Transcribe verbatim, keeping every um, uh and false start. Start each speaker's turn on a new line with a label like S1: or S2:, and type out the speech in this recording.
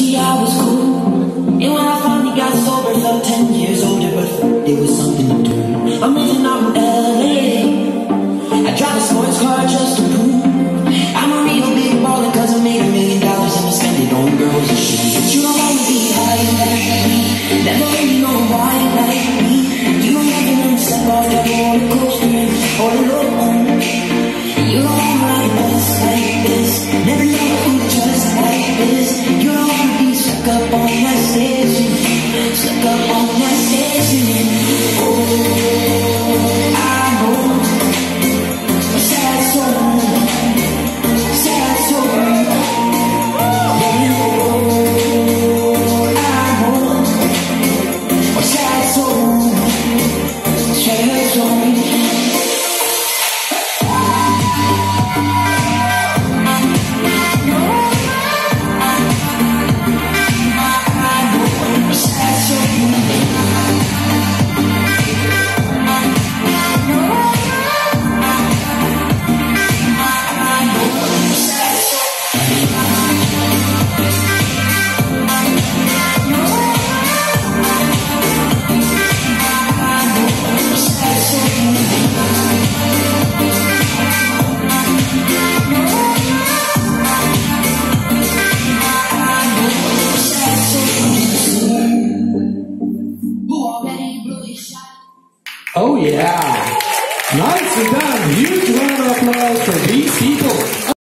S1: see I was cool, and when I finally got sober, felt ten years older, but there was something to do. I'm moving out in L A. I drive a sports car just to prove I'm a real big baller, cause I made a million dollars and I spend it on girls and shit. But you don't wanna be high like me, never really know why like me. You don't ever wanna step off the roller coaster all alone. You don't wanna ride a bus like this, never know who just like this. You don't wanna be stuck up on that station, stuck up on that station. Oh, I know a sad soul, sad soul. Oh, I know a sad soul, sad soul.
S2: Oh yeah, nicely done. Huge round of applause for these people.